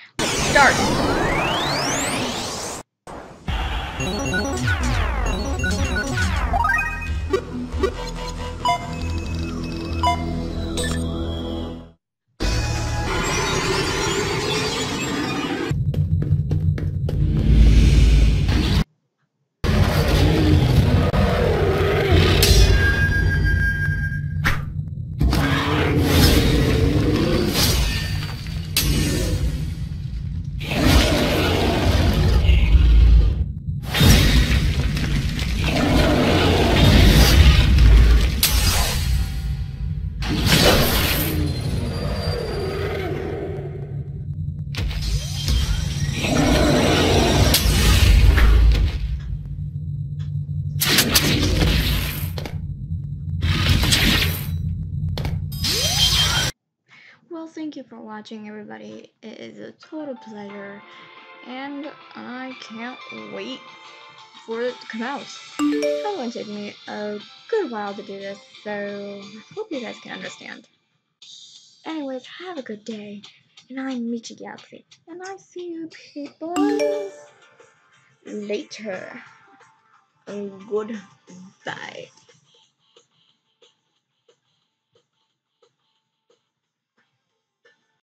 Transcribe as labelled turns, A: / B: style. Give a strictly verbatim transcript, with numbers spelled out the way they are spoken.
A: Let's start! Well, thank you for watching, everybody. It is a total pleasure, and I can't wait for it to come out. It's going to take me a good while to do this, so I hope you guys can understand. Anyways, have a good day, and I'm Michi, and I see you people later. Goodbye.